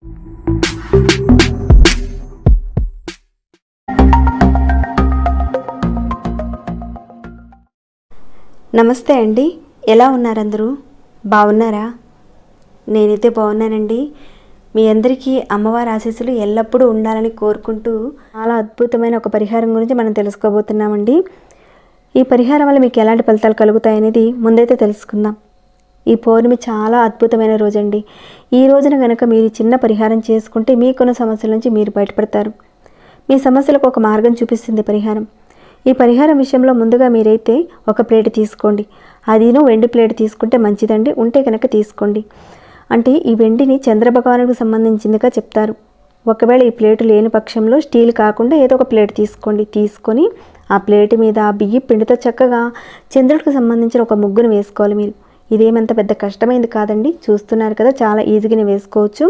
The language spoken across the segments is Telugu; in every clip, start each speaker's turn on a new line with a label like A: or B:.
A: నమస్తే అండి, ఎలా ఉన్నారు అందరూ? బాగున్నారా? నేనైతే బాగున్నానండి. మీ అందరికీ అమ్మవారి ఆశీస్సులు ఎల్లప్పుడూ ఉండాలని కోరుకుంటూ చాలా అద్భుతమైన ఒక పరిహారం గురించి మనం తెలుసుకోబోతున్నామండి. ఈ పరిహారం వల్ల మీకు ఎలాంటి ఫలితాలు కలుగుతాయనేది ముందైతే తెలుసుకుందాం. ఈ పౌర్ణమి చాలా అద్భుతమైన రోజండి. ఈ రోజున కనుక మీరు చిన్న పరిహారం చేసుకుంటే మీకున్న సమస్యల నుంచి మీరు బయటపడతారు. మీ సమస్యలకు ఒక మార్గం చూపిస్తుంది పరిహారం. ఈ పరిహారం విషయంలో ముందుగా మీరైతే ఒక ప్లేట్ తీసుకోండి. అదిను వెండి ప్లేట్ తీసుకుంటే మంచిదండి, ఉంటే కనుక తీసుకోండి. అంటే ఈ వెండిని చంద్రభగవానుడికి సంబంధించిందిగా చెప్తారు. ఒకవేళ ఈ ప్లేటు లేని పక్షంలో స్టీల్ కాకుండా ఏదో ఒక ప్లేట్ తీసుకోండి. తీసుకొని ఆ ప్లేట్ మీద బియ్యం పిండితో చక్కగా చంద్రుడికి సంబంధించిన ఒక ముగ్గును వేసుకోవాలి మీరు. ఇదేమంత పెద్ద కష్టమైంది కాదండి, చూస్తున్నారు కదా, చాలా ఈజీగానే వేసుకోవచ్చు.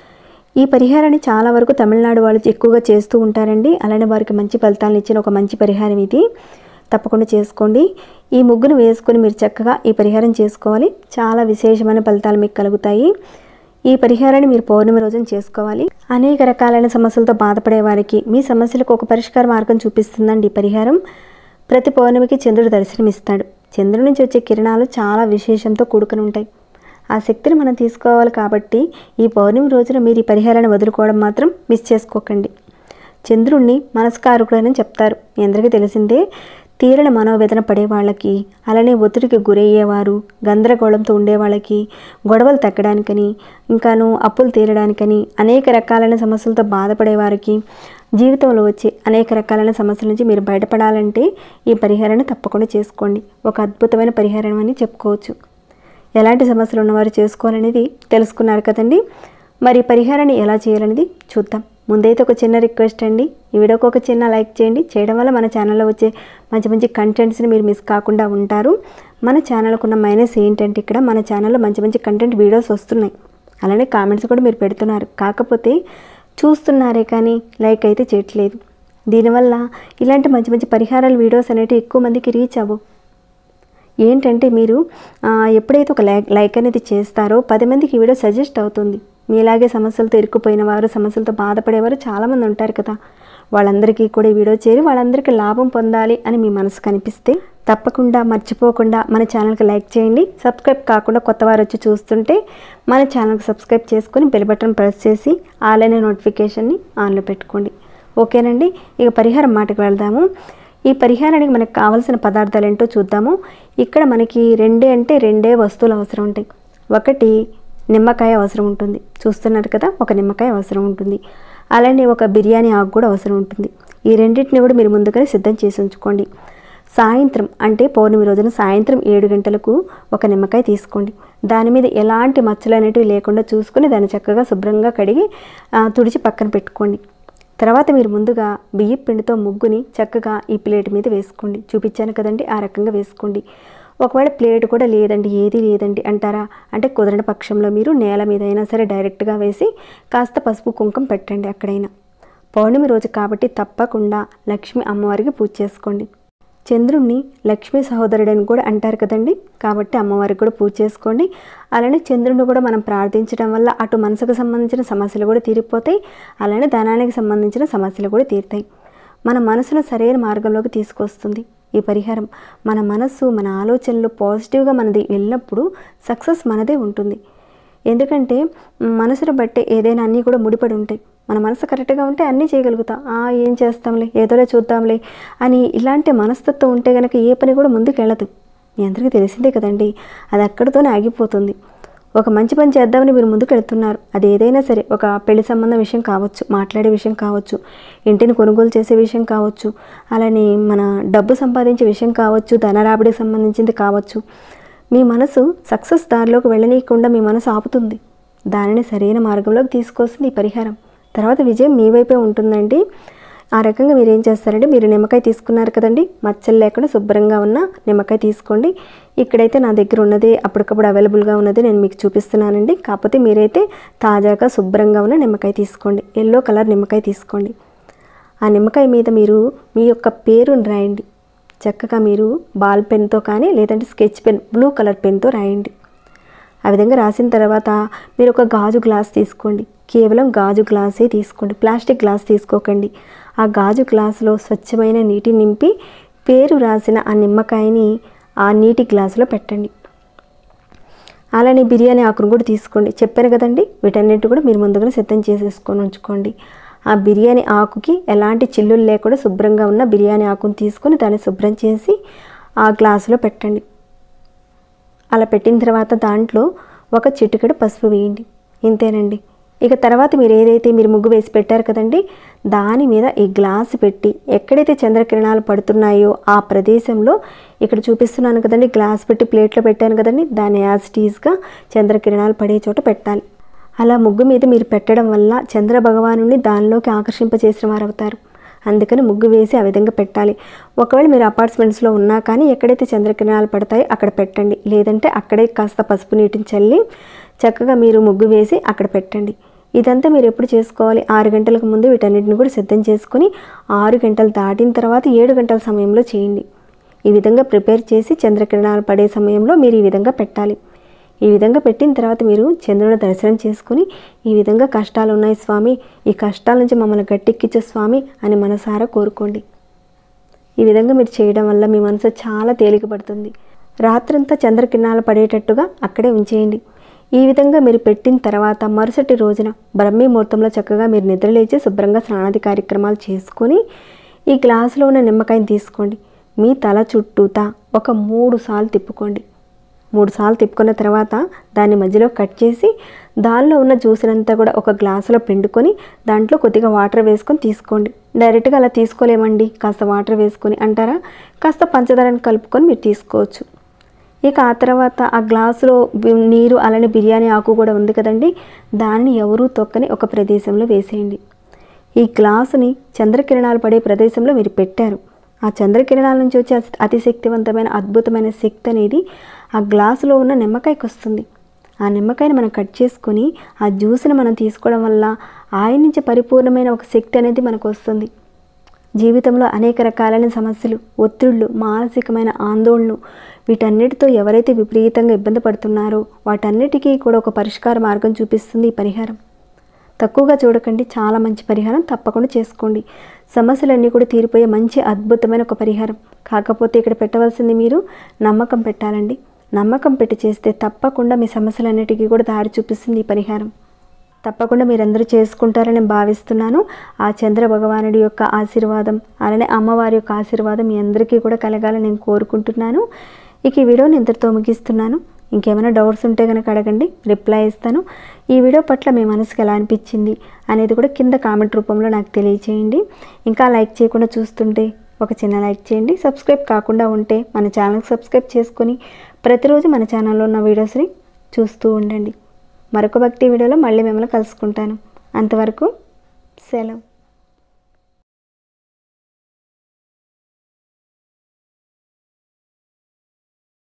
A: ఈ పరిహారాన్ని చాలా వరకు తమిళనాడు వాళ్ళు ఎక్కువగా చేస్తూ ఉంటారండి. అలానే వారికి మంచి ఫలితాలను ఇచ్చిన ఒక మంచి పరిహారం ఇది. తప్పకుండా చేసుకోండి. ఈ ముగ్గును వేసుకొని మీరు చక్కగా ఈ పరిహారం చేసుకోవాలి. చాలా విశేషమైన ఫలితాలు మీకు కలుగుతాయి. ఈ పరిహారాన్ని మీరు పౌర్ణమి రోజున చేసుకోవాలి. అనేక రకాలైన సమస్యలతో బాధపడే వారికి మీ సమస్యలకు ఒక పరిష్కార మార్గం చూపిస్తుందండి ఈ పరిహారం. ప్రతి పౌర్ణమికి చంద్రుడు దర్శనమిస్తాడు. చంద్రుడి నుంచి వచ్చే కిరణాలు చాలా విశేషంతో కూడుకుని ఉంటాయి. ఆ శక్తిని మనం తీసుకోవాలి కాబట్టి ఈ పౌర్ణమి రోజున మీరు ఈ పరిహారాన్ని వదులుకోవడం మాత్రం మిస్ చేసుకోకండి. చంద్రుణ్ణి మనస్కారకుడని చెప్తారు, మీ అందరికీ తెలిసిందే. తీరని మనోవేదన పడే వాళ్ళకి, అలానే ఒత్తిడికి గురయ్యేవారు, గందరగోళంతో ఉండేవాళ్ళకి, గొడవలు తగ్గడానికని, ఇంకాను అప్పులు తీరడానికని, అనేక రకాలైన సమస్యలతో బాధపడేవారికి, జీవితంలో వచ్చే అనేక రకాలైన సమస్యల నుంచి మీరు బయటపడాలంటే ఈ పరిహారాన్ని తప్పకుండా చేసుకోండి. ఒక అద్భుతమైన పరిహారం అని చెప్పుకోవచ్చు. ఎలాంటి సమస్యలు ఉన్నవారు చేసుకోవాలనేది తెలుసుకున్నారు కదండి. మరి పరిహారాన్ని ఎలా చేయాలనేది చూద్దాం. ముందైతే ఒక చిన్న రిక్వెస్ట్ అండి, ఈ వీడియోకి ఒక చిన్న లైక్ చేయండి. చేయడం వల్ల మన ఛానల్లో వచ్చే మంచి మంచి కంటెంట్స్ని మీరు మిస్ కాకుండా ఉంటారు. మన ఛానల్కు ఉన్న మైనస్ ఏంటంటే ఇక్కడ మన ఛానల్లో మంచి మంచి కంటెంట్ వీడియోస్ వస్తున్నాయి, అలానే కామెంట్స్ కూడా మీరు పెడుతున్నారు. కాకపోతే చూస్తున్నారే కానీ లైక్ అయితే చేయట్లేదు. దీనివల్ల ఇలాంటి మంచి మంచి పరిహారాల వీడియోస్ అనేవి ఎక్కువ మందికి రీచ్ అవ్వవు. ఏంటంటే మీరు ఎప్పుడైతే ఒక లైక్ అనేది చేస్తారో 10 మందికి ఈ వీడియో సజెస్ట్ అవుతుంది. మీలాగే సమస్యలతో ఇరుక్కుపోయిన వారు, సమస్యలతో బాధపడేవారు చాలామంది ఉంటారు కదా. వాళ్ళందరికీ కూడా ఈ వీడియో చేరి వాళ్ళందరికీ లాభం పొందాలి అని మీ మనసు కనిపిస్తే తప్పకుండా మర్చిపోకుండా మన ఛానల్కి లైక్ చేయండి. సబ్స్క్రైబ్ కాకుండా కొత్త వారు వచ్చి చూస్తుంటే మన ఛానల్కి సబ్స్క్రైబ్ చేసుకొని బెల్ బటన్ ప్రెస్ చేసి ఆల్ అనే నోటిఫికేషన్ని ఆన్లో పెట్టుకోండి. ఓకేనండి, ఇక పరిహారం మాటకు వెళ్దాము. ఈ పరిహారానికి మనకు కావాల్సిన పదార్థాలు ఏంటో చూద్దాము. ఇక్కడ మనకి రెండే వస్తువులు అవసరం ఉంటాయి. ఒకటి నిమ్మకాయ అవసరం ఉంటుంది, చూస్తున్నారు కదా, ఒక నిమ్మకాయ అవసరం ఉంటుంది. అలానే ఒక బిర్యానీ ఆకు కూడా అవసరం ఉంటుంది. ఈ రెండింటిని కూడా మీరు ముందుగానే సిద్ధం చేసి ఉంచుకోండి. సాయంత్రం అంటే పౌర్ణమి రోజున సాయంత్రం 7 గంటలకు ఒక నిమ్మకాయ తీసుకోండి. దాని మీద ఎలాంటి మచ్చలు అనేటివి లేకుండా చూసుకొని దాన్ని చక్కగా శుభ్రంగా కడిగి తుడిచి పక్కన పెట్టుకోండి. తర్వాత మీరు ముందుగా బియ్యం పిండితో ముగ్గుని చక్కగా ఈ ప్లేట్ మీద వేసుకోండి. చూపించాను కదండి, ఆ రకంగా వేసుకోండి. ఒకవేళ ప్లేట్ కూడా లేదండి, ఏది లేదండి అంటారా అంటే కుదరని పక్షంలో మీరు నేల మీద అయినా సరే డైరెక్ట్గా వేసి కాస్త పసుపు కుంకుమ పెట్టండి. అక్కడైనా పౌర్ణమి రోజు కాబట్టి తప్పకుండా లక్ష్మీ అమ్మవారికి పూజ చేసుకోండి. చంద్రుణ్ణి లక్ష్మీ సహోదరుడని కూడా అంటారు కదండి, కాబట్టి అమ్మవారికి కూడా పూజ చేసుకోండి. అలానే చంద్రుడిని కూడా మనం ప్రార్థించడం వల్ల అటు మనసుకు సంబంధించిన సమస్యలు కూడా తీరిపోతాయి, అలానే ధనానికి సంబంధించిన సమస్యలు కూడా తీరుతాయి. మన మనసును సరైన మార్గంలోకి తీసుకొస్తుంది ఈ పరిహారం. మన మనస్సు, మన ఆలోచనలు పాజిటివ్గా మనది వెళ్ళినప్పుడు సక్సెస్ మనదే ఉంటుంది. ఎందుకంటే మనసును బట్టే ఏదైనా అన్నీ కూడా ముడిపడి ఉంటాయి. మన మనసు కరెక్ట్గా ఉంటే అన్నీ చేయగలుగుతాం. ఏం చేస్తాంలే, ఏదోలే చూద్దాంలే అని ఇలాంటి మనస్తత్వం ఉంటే కనుక ఏ పని కూడా ముందుకు వెళ్ళదు. మీ అందరికీ తెలిసిందే కదండి, అది అక్కడితోనే ఆగిపోతుంది. ఒక మంచి పని చేద్దామని మీరు ముందుకు వెళ్తున్నారు, అది ఏదైనా సరే, ఒక పెళ్లి సంబంధం విషయం కావచ్చు, మాట్లాడే విషయం కావచ్చు, ఇంటిని కొనుగోలు చేసే విషయం కావచ్చు, అలానే మన డబ్బు సంపాదించే విషయం కావచ్చు, ధనరాబడికి సంబంధించింది కావచ్చు. మీ మనసు సక్సెస్ దారిలోకి వెళ్ళనీయకుండా మీ మనసు ఆపుతుంది. దానిని సరైన మార్గంలోకి తీసుకొస్తుంది ఈ పరిహారం. తర్వాత విజయం మీ వైపే ఉంటుందండి. ఆ రకంగా మీరు ఏం చేస్తారంటే, మీరు నిమ్మకాయ తీసుకున్నారు కదండి, మచ్చలు లేకుండా శుభ్రంగా ఉన్న నిమ్మకాయ తీసుకోండి. ఇక్కడైతే నా దగ్గర ఉన్నది అప్పటికప్పుడు అవైలబుల్గా ఉన్నది నేను మీకు చూపిస్తున్నానండి. కాకపోతే మీరైతే తాజాగా శుభ్రంగా ఉన్న నిమ్మకాయ తీసుకోండి. ఎల్లో కలర్ నిమ్మకాయ తీసుకోండి. ఆ నిమ్మకాయ మీద మీరు మీ యొక్క పేరుని రాయండి. చక్కగా మీరు బాల్ పెన్తో కానీ లేదంటే స్కెచ్ పెన్, బ్లూ కలర్ పెన్తో రాయండి. ఆ విధంగా రాసిన తర్వాత మీరు ఒక గాజు గ్లాస్ తీసుకోండి. కేవలం గాజు గ్లాసే తీసుకోండి, ప్లాస్టిక్ గ్లాస్ తీసుకోకండి. ఆ గాజు గ్లాసులో స్వచ్ఛమైన నీటిని నింపి పేరు రాసిన ఆ నిమ్మకాయని ఆ నీటి గ్లాసులో పెట్టండి. అలానే బిర్యానీ ఆకును కూడా తీసుకోండి. చెప్పాను కదండి, వీటన్నిటి కూడా మీరు ముందుగానే సిద్ధం చేసేసుకొని ఉంచుకోండి. ఆ బిర్యానీ ఆకుకి ఎలాంటి చిల్లులు లేకుండా శుభ్రంగా ఉన్న బిర్యానీ ఆకును తీసుకొని దాన్ని శుభ్రం చేసి ఆ గ్లాసులో పెట్టండి. అలా పెట్టిన తర్వాత దాంట్లో ఒక చిటికెడు పసుపు వేయండి. ఇంతేనండి. ఇక తర్వాత మీరు ముగ్గు వేసి పెట్టారు కదండి, దాని మీద ఈ గ్లాసు పెట్టి ఎక్కడైతే చంద్రకిరణాలు పడుతున్నాయో ఆ ప్రదేశంలో, ఇక్కడ చూపిస్తున్నాను కదండి, గ్లాస్ పెట్టి ప్లేట్లో పెట్టాను కదండి, దాన్ని యాజ్ టీజ్గా చంద్రకిరణాలు పడే చోట పెట్టాలి. అలా ముగ్గు మీద మీరు పెట్టడం వల్ల చంద్ర భగవానుని దానిలోకి ఆకర్షింపచేసిన వారు అవుతారు. అందుకని ముగ్గు వేసి ఆ విధంగా పెట్టాలి. ఒకవేళ మీరు అపార్ట్మెంట్స్లో ఉన్నా కానీ ఎక్కడైతే చంద్రకిరణాలు పడతాయో అక్కడ పెట్టండి. లేదంటే అక్కడే కాస్త పసుపు నీటిని చల్లి చక్కగా మీరు ముగ్గు వేసి అక్కడ పెట్టండి. ఇదంతా మీరు ఎప్పుడు చేసుకోవాలి? 6 గంటలకు ముందు వీటన్నిటిని కూడా సిద్ధం చేసుకొని 6 గంటలు దాటిన తర్వాత 7 గంటల సమయంలో చేయండి. ఈ విధంగా ప్రిపేర్ చేసి చంద్రకిరణాలు పడే సమయంలో మీరు ఈ విధంగా పెట్టాలి. ఈ విధంగా పెట్టిన తర్వాత మీరు చంద్రుని దర్శనం చేసుకుని ఈ విధంగా కష్టాలు ఉన్నాయి స్వామి, ఈ కష్టాల నుంచి మమ్మల్ని గట్టెక్కించే స్వామి అని మనసారా కోరుకోండి. ఈ విధంగా మీరు చేయడం వల్ల మీ మనసు చాలా తేలికపడుతుంది. రాత్రంతా చంద్రకిరణాలు పడేటట్టుగా అక్కడే ఉంచేయండి. ఈ విధంగా మీరు పెట్టిన తర్వాత మరుసటి రోజున బ్రహ్మీ ముహూర్తంలో చక్కగా మీరు నిద్రలేచి శుభ్రంగా స్నానాది కార్యక్రమాలు చేసుకొని ఈ గ్లాసులో ఉన్న నిమ్మకాయని తీసుకోండి. మీ తల చుట్టూతా ఒక 3 సార్లు తిప్పుకోండి. 3 సార్లు తిప్పుకున్న తర్వాత దాన్ని మధ్యలో కట్ చేసి దానిలో ఉన్న జ్యూస్నంతా కూడా ఒక గ్లాసులో పిండుకొని దాంట్లో కొద్దిగా వాటర్ వేసుకొని తీసుకోండి. డైరెక్ట్గా అలా తీసుకోలేమండి, కాస్త వాటర్ వేసుకొని అంటారా, కాస్త పంచదారని కలుపుకొని మీరు తీసుకోవచ్చు. ఇక ఆ తర్వాత ఆ గ్లాసులో నీరు అలానే బిర్యానీ ఆకు కూడా ఉంది కదండి, దాన్ని ఎవరూ తొక్కని ఒక ప్రదేశంలో వేసేయండి. ఈ గ్లాసుని చంద్రకిరణాలు పడే ప్రదేశంలో మీరు పెట్టారు. ఆ చంద్రకిరణాల నుంచి వచ్చే అతి శక్తివంతమైన అద్భుతమైన శక్తి అనేది ఆ గ్లాసులో ఉన్న నిమ్మకాయకి వస్తుంది. ఆ నిమ్మకాయని మనం కట్ చేసుకొని ఆ జ్యూస్ని మనం తీసుకోవడం వల్ల ఆయన నుంచి పరిపూర్ణమైన ఒక శక్తి అనేది మనకు వస్తుంది. జీవితంలో అనేక రకాలైన సమస్యలు, ఒత్తిళ్ళు, మానసికమైన ఆందోళనలు, వీటన్నిటితో ఎవరైతే విపరీతంగా ఇబ్బంది పడుతున్నారో వాటన్నిటికీ కూడా ఒక పరిష్కార మార్గం చూపిస్తుంది ఈ పరిహారం. తక్కువగా చూడకండి, చాలా మంచి పరిహారం, తప్పకుండా చేసుకోండి. సమస్యలన్నీ కూడా తీరిపోయే మంచి అద్భుతమైన ఒక పరిహారం. కాకపోతే ఇక్కడ పెట్టవలసింది మీరు నమ్మకం పెట్టాలండి. నమ్మకం పెట్టి చేస్తే తప్పకుండా మీ సమస్యలన్నిటికీ కూడా దారి చూపిస్తుంది ఈ పరిహారం. తప్పకుండా మీరందరూ చేసుకుంటారని భావిస్తున్నాను. ఆ చంద్ర భగవానుడి యొక్క ఆశీర్వాదం అలానే అమ్మవారి యొక్క ఆశీర్వాదం మీ అందరికీ కూడా కలగాలని నేను కోరుకుంటున్నాను. ఇక ఈ వీడియోని ఇంతటితో ముగిస్తున్నాను. ఇంకేమైనా డౌట్స్ ఉంటే కనుక అడగండి, రిప్లై ఇస్తాను. ఈ వీడియో పట్ల మీ మనసుకు ఎలా అనిపించింది అనేది కూడా కింద కామెంట్ రూపంలో నాకు తెలియచేయండి. ఇంకా లైక్ చేయకుండా చూస్తుంటే ఒక చిన్న లైక్ చేయండి. సబ్స్క్రైబ్ కాకుండా ఉంటే మన ఛానల్కి సబ్స్క్రైబ్ చేసుకొని ప్రతిరోజు మన ఛానల్లో ఉన్న వీడియోస్ని చూస్తూ ఉండండి. మరొక భక్తి వీడియోలో మళ్ళీ మిమ్మల్ని కలుసుకుంటాను. అంతవరకు సెలవు.